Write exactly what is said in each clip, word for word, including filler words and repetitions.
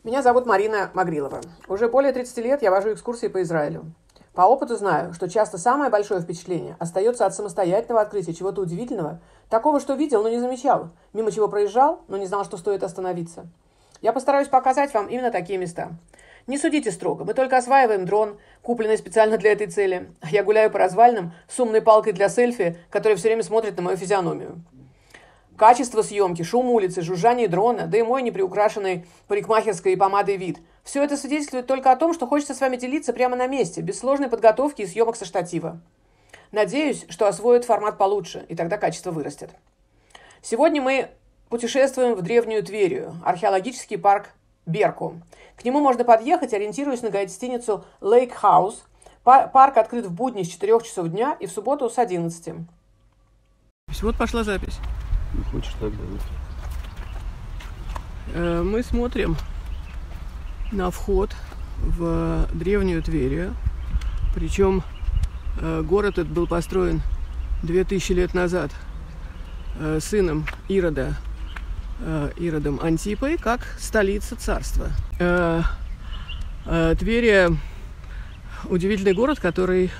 Меня зовут Марина Магрилова. Уже более тридцати лет я вожу экскурсии по Израилю. По опыту знаю, что часто самое большое впечатление остается от самостоятельного открытия чего-то удивительного, такого, что видел, но не замечал, мимо чего проезжал, но не знал, что стоит остановиться. Я постараюсь показать вам именно такие места. Не судите строго, мы только осваиваем дрон, купленный специально для этой цели. Я гуляю по развалинам с умной палкой для селфи, которая все время смотрит на мою физиономию. Качество съемки, шум улицы, жужжание дрона, да и мой неприукрашенный парикмахерской и помадой вид. Все это свидетельствует только о том, что хочется с вами делиться прямо на месте, без сложной подготовки и съемок со штатива. Надеюсь, что освоят формат получше, и тогда качество вырастет. Сегодня мы путешествуем в древнюю Тверию, археологический парк Берку. К нему можно подъехать, ориентируясь на гостиницу Lake House. Парк открыт в будни с четырёх часов дня и в субботу с одиннадцати. Вот пошла запись. Не хочешь так, да? Мы смотрим на вход в древнюю Тверию. Причем город этот был построен две тысячи лет назад сыном Ирода, Иродом Антипой, как столица царства. Тверия – удивительный город, который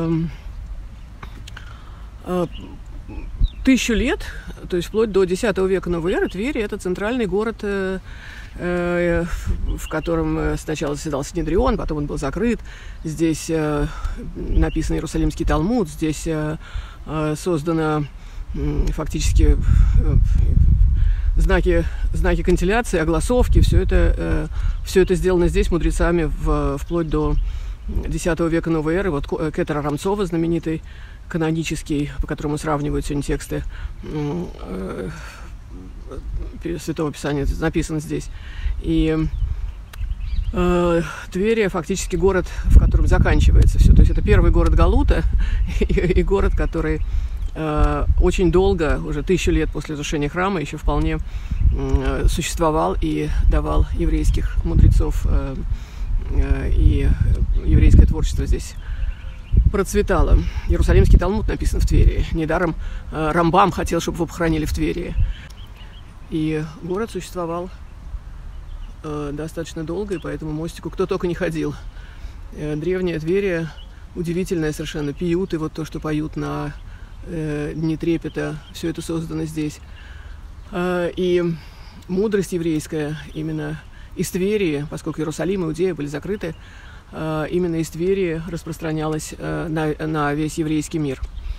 тысячу лет, то есть вплоть до десятого века новой эры, Тверь – это центральный город, э, э, в котором сначала заседал Синедрион, потом он был закрыт. Здесь э, написан Иерусалимский Талмуд, здесь э, э, создано э, фактически э, знаки, знаки кантиляции, огласовки. Все это, э, все это сделано здесь мудрецами в, вплоть до десятого века новой эры. Вот Кетер Арамцова, знаменитый, канонический, по которому сравнивают сегодня тексты э, Святого Писания, написан здесь. И э, Тверия фактически город, в котором заканчивается все. То есть это первый город Галута и, и город, который э, очень долго, уже тысячу лет после разрушения храма, еще вполне э, существовал и давал еврейских мудрецов э, э, и еврейское творчество здесь процветало. Иерусалимский Талмуд написан в Тверии. Недаром э, Рамбам хотел, чтобы его похоронили в Тверии. И город существовал э, достаточно долго, и по этому мостику кто только не ходил. Э, древняя Тверия, удивительная совершенно, пиюты, вот то, что поют на э, Дни трепета, все это создано здесь. Э, и мудрость еврейская именно из Тверии, поскольку Иерусалим и Иудея были закрыты, именно из Тверии распространялась на, на весь еврейский мир.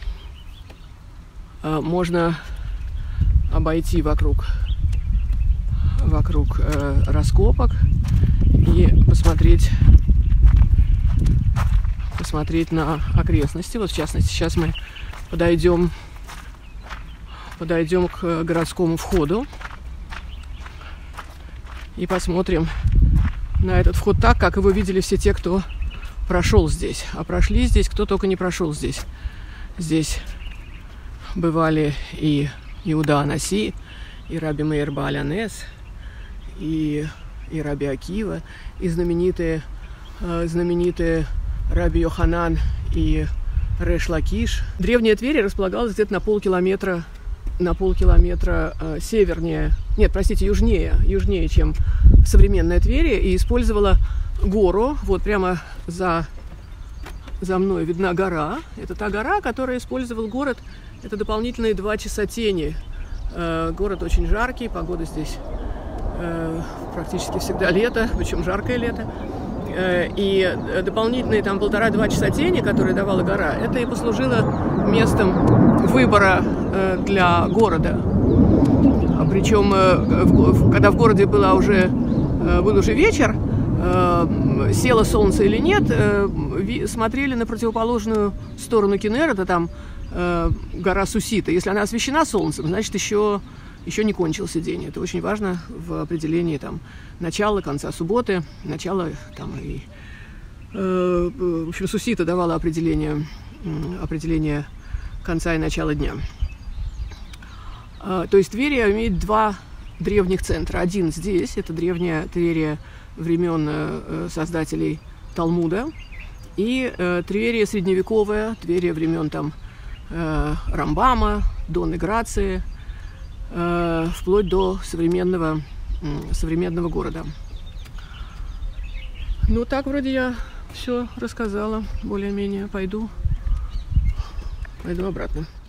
Можно обойти вокруг, вокруг э, раскопок и посмотреть, посмотреть на окрестности. Вот в частности, сейчас мы подойдем, подойдем к городскому входу и посмотрим на этот вход так, как его видели все те, кто прошел здесь. А прошли здесь, кто только не прошел здесь. Здесь бывали и Иуда Анаси, и Раби Меир Бааль Анес, и, и Раби Акива, и знаменитые, э, знаменитые Раби Йоханан и Реш Лакиш. Древняя Тверь располагалась где-то на полкилометра, на полкилометра э, севернее, нет, простите, южнее, южнее, чем современная Тверь, и использовала гору. Вот прямо за, за мной видна гора. Это та гора, которую использовал город. Это дополнительные два часа тени. Э, город очень жаркий, погода здесь э, практически всегда лето, причем жаркое лето. Э, и дополнительные там полтора-два часа тени, которые давала гора, это и послужило местом выбора э, для города. Причем, э, когда в городе была уже был уже вечер, э, село солнце или нет, э, ви, смотрели на противоположную сторону Кинерета, там э, гора Сусита. Если она освещена солнцем, значит, еще, еще не кончился день. Это очень важно в определении там, начала, конца субботы, начала там, и, э, в общем, Сусита давала определение, определение конца и начала дня. Э, то есть Тверия имеет два древних центра. Один здесь, это древняя Тверия времен э, создателей Талмуда, и э, Тверия средневековая, Тверия времен там э, Рамбама, Донны Грации, э, вплоть до современного, э, современного города. Ну, так вроде я все рассказала, более-менее. Пойду, пойду обратно.